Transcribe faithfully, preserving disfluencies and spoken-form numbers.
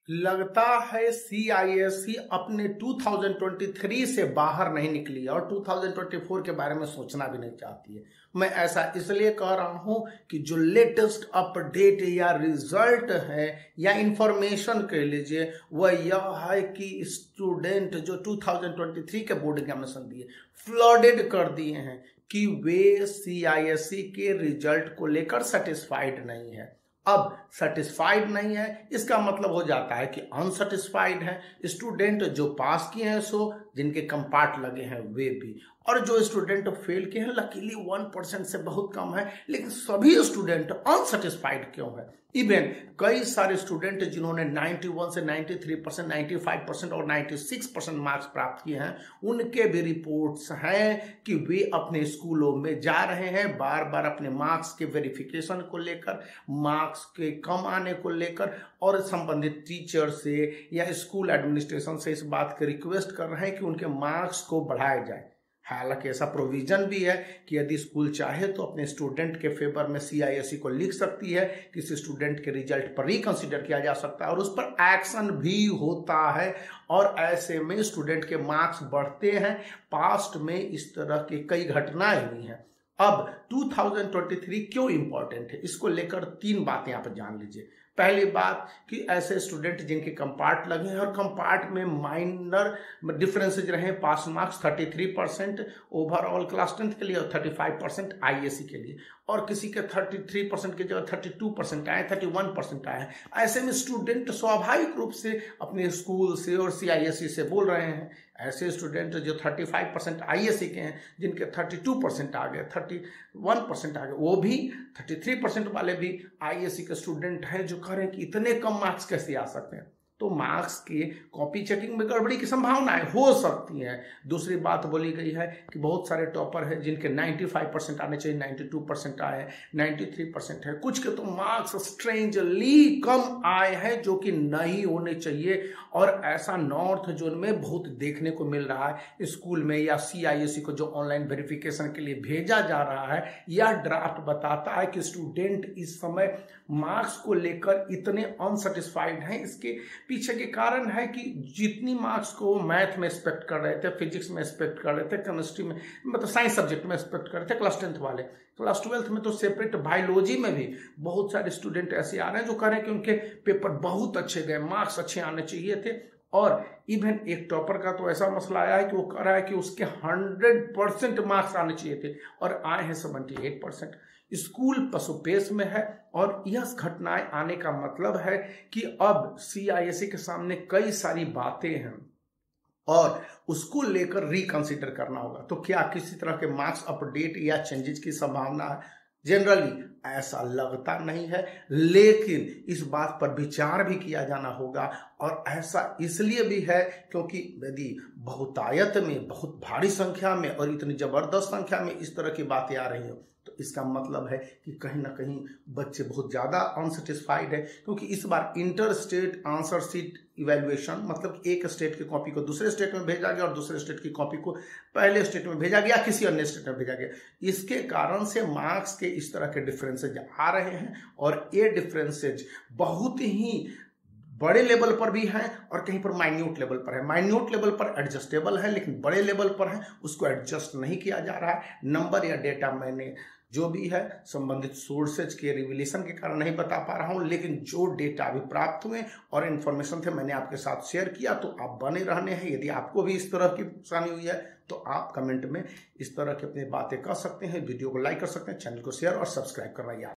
लगता है सी I S C अपने दो हज़ार तेईस से बाहर नहीं निकली है और दो हज़ार चौबीस के बारे में सोचना भी नहीं चाहती है। मैं ऐसा इसलिए कह रहा हूं कि जो लेटेस्ट अपडेट या रिजल्ट है या इंफॉर्मेशन कह लीजिए वह यह है कि स्टूडेंट जो दो हज़ार तेईस के बोर्ड एग्जामिनेशन दिए फ्लडेड कर दिए हैं कि वे सी आई एस सी के रिजल्ट को लेकर सेटिस्फाइड नहीं है। अब सेटिस्फाइड नहीं है इसका मतलब हो जाता है कि अनसेटिस्फाइड है। स्टूडेंट जो पास किए हैं सो जिनके कंपार्ट लगे हैं वे भी, और जो स्टूडेंट फेल किए हैं लकीली वन परसेंट से बहुत कम है, लेकिन सभी स्टूडेंट अनसेटिस्फाइड क्यों है। इवन कई सारे स्टूडेंट जिन्होंने इक्यानवे से तिरानवे परसेंट, पचानवे परसेंट और छियानवे परसेंट मार्क्स प्राप्त किए हैं उनके भी रिपोर्ट्स हैं कि वे अपने स्कूलों में जा रहे हैं बार बार अपने मार्क्स के वेरिफिकेशन को लेकर, मार्क्स के कम आने को लेकर, और संबंधित टीचर से या स्कूल एडमिनिस्ट्रेशन से इस बात की रिक्वेस्ट कर रहे हैं कि उनके मार्क्स को बढ़ाया जाए। हालांकि ऐसा प्रोविजन भी है कि यदि स्कूल चाहे तो अपने स्टूडेंट के फेवर में सी आई एस सी को लिख सकती है, किसी स्टूडेंट के रिजल्ट पर रिकंसिडर किया जा सकता है और उस पर एक्शन भी होता है, और ऐसे में स्टूडेंट के मार्क्स बढ़ते हैं। पास्ट में इस तरह की कई घटनाएं हुई हैं। अब दो हज़ार तेईस क्यों इंपॉर्टेंट है इसको लेकर तीन बातें आप जान लीजिए। पहली बात कि ऐसे स्टूडेंट जिनके कंपार्ट लगे हैं और कंपार्ट में माइनर डिफरेंसेज रहे, पास मार्क्स तैंतीस परसेंट ओवरऑल क्लास टेंथ के लिए और पैंतीस परसेंट आई ए सी के लिए, और किसी के तैंतीस परसेंट की जगह बत्तीस परसेंट आए, इकतीस परसेंट आए। ऐसे में स्टूडेंट स्वाभाविक रूप से अपने स्कूल से और सी आई एस सी से बोल रहे हैं। ऐसे स्टूडेंट जो पैंतीस परसेंट आई ए सी के हैं, जिनके बत्तीस परसेंट आ गए, इकतीस परसेंट आ गए, वो भी तैंतीस परसेंट वाले भी आई ए सी के स्टूडेंट हैं जो कह रहे हैं कि इतने कम मार्क्स कैसे आ सकते हैं। तो मार्क्स के कॉपी चेकिंग में गड़बड़ी की संभावनाएं हो सकती हैं। दूसरी बात बोली गई है कि बहुत सारे टॉपर हैं जिनके पचानवे परसेंट आने चाहिए, बानवे परसेंट आए, तिरानवे परसेंट है, कुछ के तो मार्क्स स्ट्रेंजली कम आए हैं जो कि नहीं होने चाहिए। और ऐसा नॉर्थ जोन में बहुत देखने को मिल रहा है। स्कूल में या सी आई एस सी को जो ऑनलाइन वेरिफिकेशन के लिए भेजा जा रहा है, यह ड्राफ्ट बताता है कि स्टूडेंट इस समय मार्क्स को लेकर इतने अनसेटिस्फाइड हैं। इसके पीछे के कारण है कि जितनी मार्क्स को मैथ में एक्सपेक्ट कर रहे थे, फिजिक्स में एक्सपेक्ट कर रहे थे, केमिस्ट्री में मतलब साइंस सब्जेक्ट में एक्सपेक्ट कर रहे थे क्लास टेंथ वाले, क्लास ट्वेल्थ में तो सेपरेट बायोलॉजी में भी बहुत सारे स्टूडेंट ऐसे आ रहे हैं जो कह रहे हैं कि उनके पेपर बहुत अच्छे गए, मार्क्स अच्छे आने चाहिए थे। और इवन एक टॉपर का तो ऐसा मसला आया है कि वो कह रहा है कि उसके हंड्रेड परसेंट मार्क्स आने चाहिए थे और आए हैं सेवेंटी एट परसेंट। स्कूल पशुपेश में है और यह घटनाएं आने का मतलब है कि अब सी आई एस सी के सामने कई सारी बातें हैं और उसको लेकर रिकंसिडर करना होगा। तो क्या किसी तरह के मार्क्स अपडेट या चेंजेस की संभावना है? जनरली ऐसा लगता नहीं है, लेकिन इस बात पर विचार भी किया जाना होगा। और ऐसा इसलिए भी है क्योंकि यदि बहुतायत में, बहुत भारी संख्या में और इतनी जबरदस्त संख्या में इस तरह की बातें आ रही हो तो इसका मतलब है कि कहीं ना कहीं बच्चे बहुत ज़्यादा अनसेटिस्फाइड है। क्योंकि इस बार inter state answer sheet evaluation मतलब एक स्टेट की कॉपी को दूसरे स्टेट में भेजा गया और दूसरे स्टेट की कॉपी को पहले स्टेट में भेजा गया, किसी अन्य स्टेट में भेजा गया। इसके कारण से मार्क्स के इस तरह के डिफरेंसेज आ रहे हैं और ये डिफरेंसेज बहुत ही बड़े लेवल पर भी हैं और कहीं पर माइन्यूट लेवल पर है। माइन्यूट लेवल पर एडजस्टेबल है, लेकिन बड़े लेवल पर है उसको एडजस्ट नहीं किया जा रहा है। नंबर या डेटा मैंने जो भी है संबंधित सोर्सेज के रिविलेशन के कारण नहीं बता पा रहा हूं, लेकिन जो डेटा अभी प्राप्त हुए और इन्फॉर्मेशन थे मैंने आपके साथ शेयर किया। तो आप बने रहने हैं। यदि आपको भी इस तरह की परेशानी हुई है तो आप कमेंट में इस तरह की अपनी बातें कर सकते हैं, वीडियो को लाइक कर सकते हैं, चैनल को शेयर और सब्सक्राइब करना याद